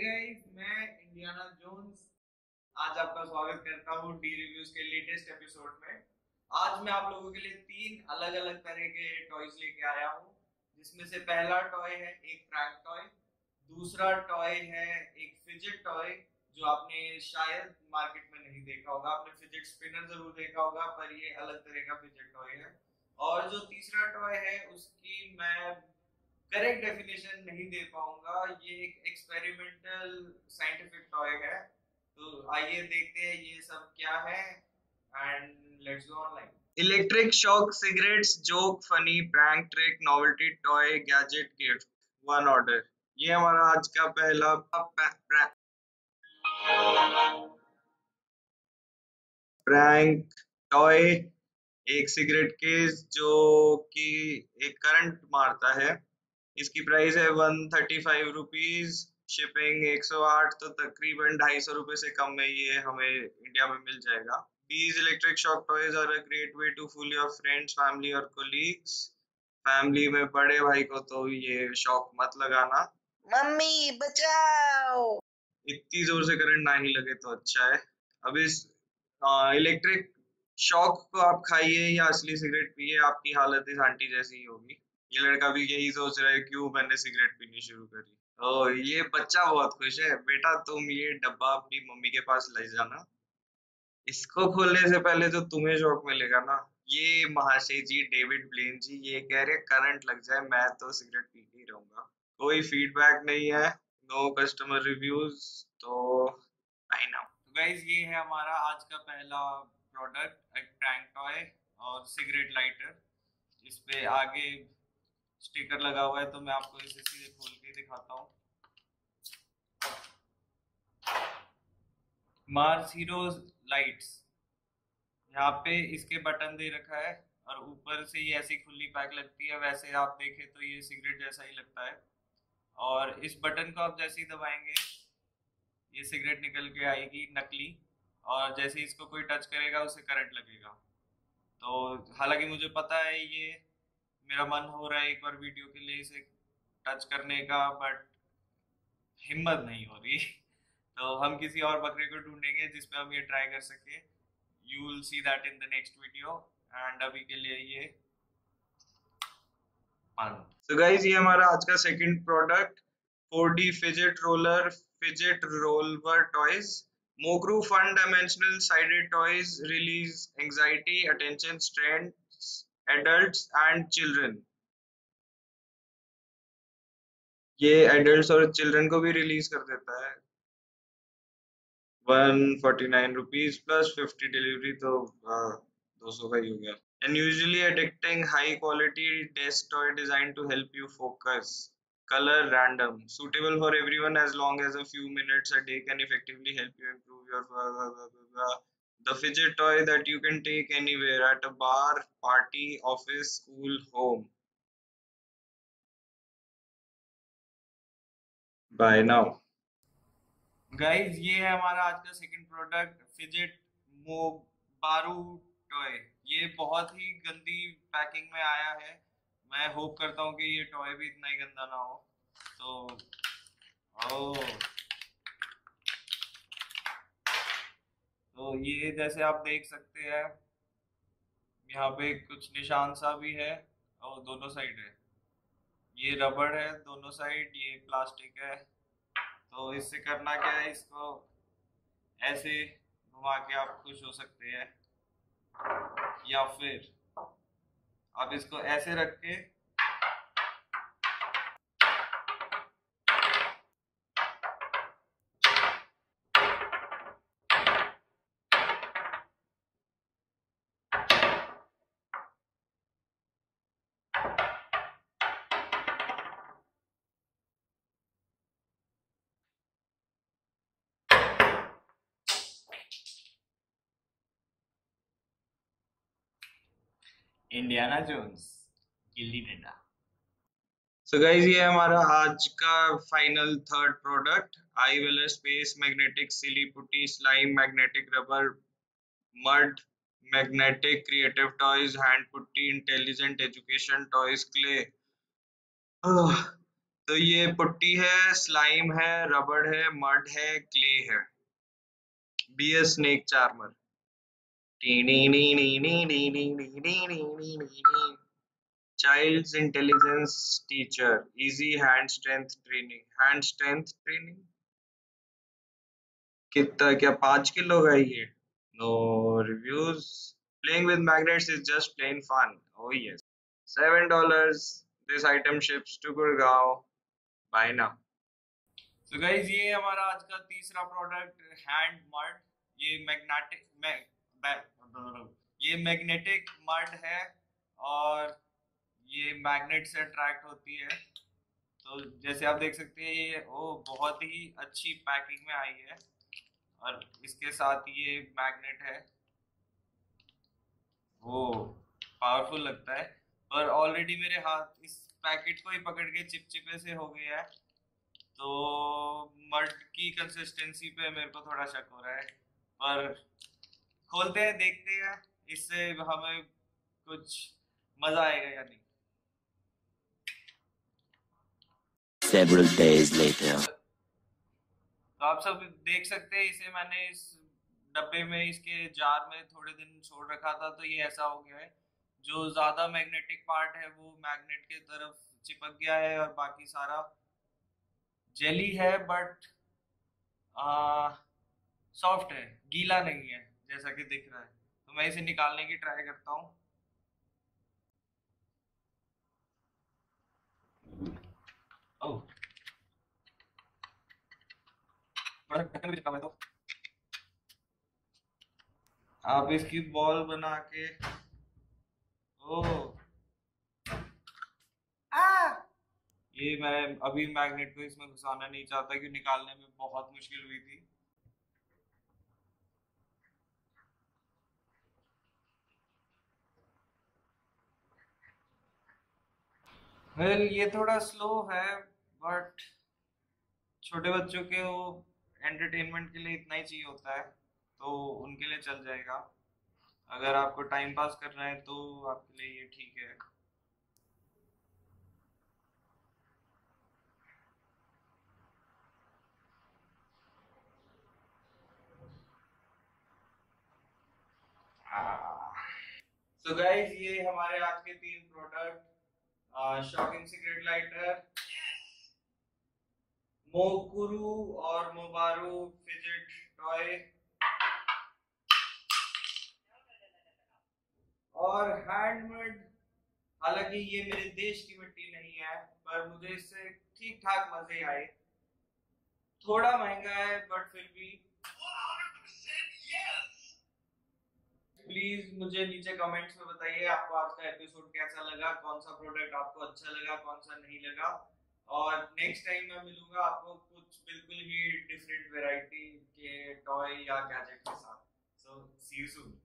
Guys, मैं Indiana Jones आज आपका स्वागत करता हूँ डी रिव्यूज के लेटेस्ट एपिसोड में। आज मैं आप लोगों के लिए तीन अलग अलग तरह के टॉयज लेके आया हूँ, जिसमें से पहला टॉय है एक प्रैंक टॉय, दूसरा टॉय है एक फिजेट टॉय जो आपने शायद मार्केट में नहीं देखा होगा। आपने फिजेट स्पिनर जरूर देखा होगा, पर ये अलग तरह का फिजेट टॉय है। और जो तीसरा टॉय है उसकी मैं करेक्ट डेफिनेशन नहीं दे पाऊंगा, ये एक एक्सपेरिमेंटल साइंटिफिक टॉय है। तो आइए देखते हैं ये सब क्या है and let's go online. Electric shock cigarettes, joke, funny, prank, trick, novelty, toy, gadget, gift, one order. ये हमारा आज का पहला प्रैंक टॉय, एक सिगरेट केस जो कि एक करंट मारता है। इसकी प्राइस है 135 रुपीज, शिपिंग 108, तो तकरीबन 250 रुपए से कम में ये हमें इंडिया में मिल जाएगा। These electric shock toys are a great way to fool your friends, family और colleagues। फैमिली में बड़े भाई को तो ये शॉक मत लगाना। मम्मी बचाओ! इतनी जोर से करंट ना ही लगे तो अच्छा है। अब इस इलेक्ट्रिक शॉक को आप खाइए या असली सिगरेट पिए, आपकी हालत इस आंटी जैसी ही होगी। ये लड़का भी यही सोच रहा है क्यों मैंने सिगरेट पीनी शुरू करी। और ये बच्चा बहुत खुश है। बेटा तुम ये डब्बा अपनी मम्मी के पास ले जाना, इसको खोलने से पहले तो तुम्हें शौक मिलेगा ना। ये महाशय जी, डेविड ब्लेन जी, ये कह रहे करंट लग जाए मैं तो सिगरेट पी के ही रहूंगा। कोई फीडबैक नहीं है, नो कस्टमर रिव्यूज, तो आई नाउ। तो गाइज, ये है हमारा आज का पहला प्रोडक्ट, एक प्रैंक टॉय और सिगरेट लाइटर। इस पे आगे स्टिकर लगा हुआ है, तो मैं आपको इसे सीधे खोल के दिखाता हूँ। मार्स हीरोज लाइट्स, यहाँ पे इसके बटन दे रखा है और ऊपर से ये ऐसी खुली पैक लगती है। वैसे आप देखें तो ये सिगरेट जैसा ही लगता है, और इस बटन को आप जैसे ही दबाएंगे ये सिगरेट निकल के आएगी नकली, और जैसे ही इसको कोई टच करेगा उसे करंट लगेगा। तो हालांकि मुझे पता है, ये मेरा मन हो रहा है एक बार वीडियो के लिए इसे टच करने का, बट हिम्मत नहीं हो रही। तो हम किसी और बकरे को ढूंढेंगे जिसपे हम ये ट्राई कर सके। You will see that in the next video, and अभी के लिए ये बंद। सो गाइस, ये हमारा आज का second product, 4D fidget roller toys. मोग्रू fun dimensional sided toys release anxiety, attention strengths, adults and children. ये एडल्ट्स और चिल्ड्रन को भी रिलीज कर देता है। 149 रुपीज प्लस 50 डिलीवरी, तो 200 का ही हो गया। And usually addicting, high quality desk toy designed to help you focus. Color random, suitable for everyone as long as a few minutes a day can effectively help you improve your the fidget toy that you can take anywhere, at a bar, party, office, school, home. Bye now. Guys, ये है हमारा आज का second product, fidget मोबारू toy. ये बहुत ही गंदी packing में आया है। मैं होप करता हूँ कि ये टॉय भी इतना ही गंदा ना हो। तो ये जैसे आप देख सकते हैं, यहाँ पे कुछ निशान सा भी है और दोनों साइड है। ये रबड़ है दोनों साइड, ये प्लास्टिक है। तो इससे करना क्या है, इसको ऐसे घुमा के आप खुश हो सकते हैं, या फिर आप इसको ऐसे रख के Indiana Jones gilli danda. So guys, ये हमारा आज का final third product, I will space magnetic silly putty slime magnetic rubber mud magnetic creative toys hand putty intelligent education toys clay. तो ये पुट्टी है, स्लाइम है, रबड़ है, मड है, क्ले है। Be a snake charmer. Child's intelligence teacher, easy hand strength training, hand strength training। कितना, क्या 5 किलो का ही है? No reviews। Playing with magnets is just plain fun। Oh yes। $7। This item ships to Gurgaon। Buy now। तो guys ये हमारा आज का तीसरा प्रोडक्ट, हैंड मड। ये ये मैग्नेटिक मड है, और ये मैग्नेट से अट्रैक्ट होती है। तो जैसे आप देख सकते हैं, ये बहुत ही अच्छी पैकिंग में आई है, और इसके साथ ये मैग्नेट है। वो पावरफुल लगता है, पर ऑलरेडी मेरे हाथ इस पैकेट को ही पकड़ के चिपचिपे से हो गया है। तो मड की कंसिस्टेंसी पे मेरे को थोड़ा शक हो रहा है, पर खोलते हैं, देखते हैं इससे हमें कुछ मजा आएगा या नहीं। Several days later। तो आप सब देख सकते हैं, इसे मैंने इस डब्बे में, इसके जार में थोड़े दिन छोड़ रखा था, तो ये ऐसा हो गया है। जो ज्यादा मैग्नेटिक पार्ट है वो मैग्नेट के तरफ चिपक गया है, और बाकी सारा जेली है, बट सॉफ्ट है, गीला नहीं है जैसा कि दिख रहा है। तो मैं इसे निकालने की ट्राई करता हूँ। ओह, बड़ा ढक्कन भी चिपका हुआ है। तो आप इसकी बॉल बना के, ओह ये मैं अभी मैग्नेट को इसमें घुसाना नहीं चाहता, कि निकालने में बहुत मुश्किल हुई थी। वेल, ये थोड़ा स्लो है, बट छोटे बच्चों के वो एंटरटेनमेंट के लिए इतना ही चाहिए होता है, तो उनके लिए चल जाएगा। अगर आपको टाइम पास करना है तो आपके लिए ये ठीक है। सो गाइस, ये हमारे आज के 3 प्रोडक्ट, शॉकिंग सिगरेट लाइटर, मोकुरू और मोबारू फिजेट टॉय, और हैंडमेड। हालांकि ये मेरे देश की मिट्टी नहीं है, पर मुझे इससे ठीक ठाक मजे आए। थोड़ा महंगा है, बट फिर भी। प्लीज मुझे नीचे कमेंट्स में बताइए, आपको आज का एपिसोड कैसा लगा, कौन सा प्रोडक्ट आपको अच्छा लगा, कौन सा नहीं लगा। और नेक्स्ट टाइम मैं मिलूंगा आपको कुछ बिल्कुल ही डिफरेंट वैरायटी के टॉय या गैजेट के साथ। So see you soon.